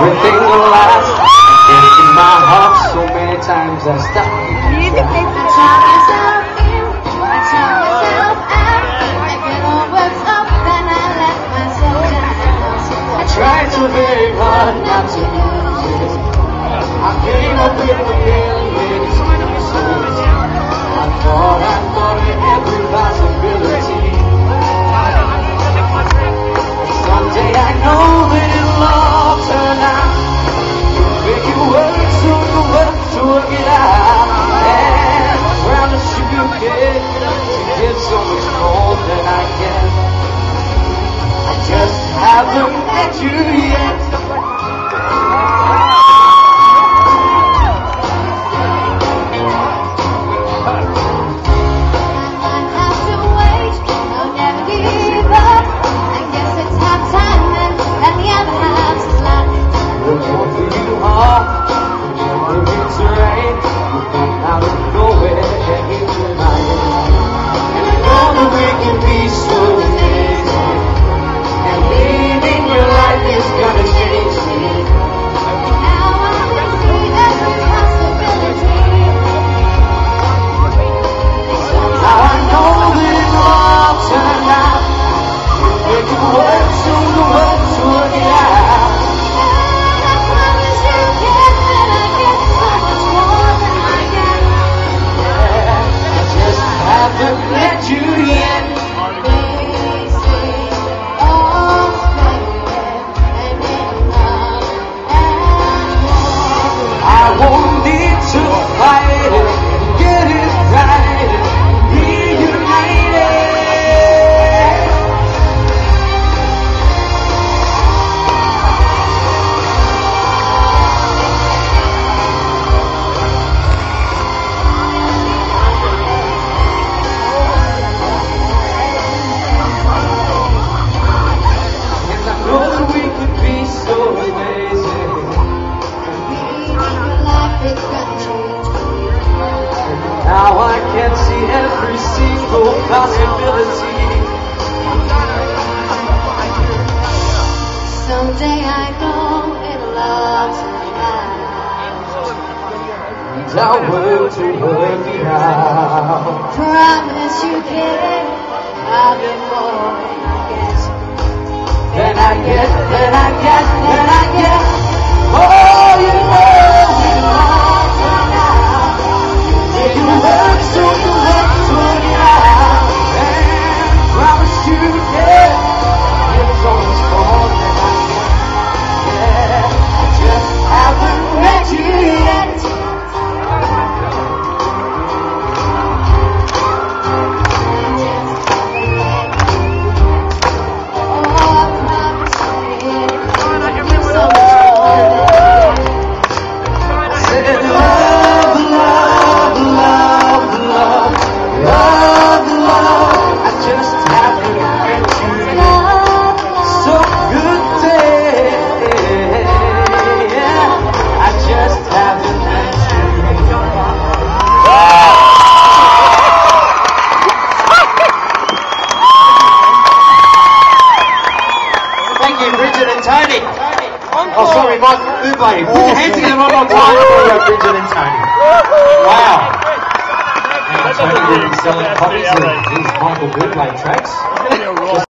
everything will last. And in my heart so many times I stop. I tell myself in, I tell myself out. I get all worked up, then I let myself down. I tried so very hard not to lose it. I came up with a million excuses. I thought of every possibility. Someday I know that it'll all turn out. Make it work so you work to work it out. And I promise you get so much more than I can. I just haven't met you yet. Now I can see every single possibility. Someday I know it'll all turn out. And I'll work to work it out. Promise you, kid, I'll be more than I get. Then I get, then I get, then I get. Oh, you know it'll all turn out. You work so you work to work it out. And promise you, yeah, it's almost more than I get. Yeah, I just haven't met you yet. Brigitte and Tony. Oh, sorry, Mike. Buble. Put your hands together one more time for Brigitte and Tony. Wow. And Tony didn't sell copies of these Michael Buble tracks.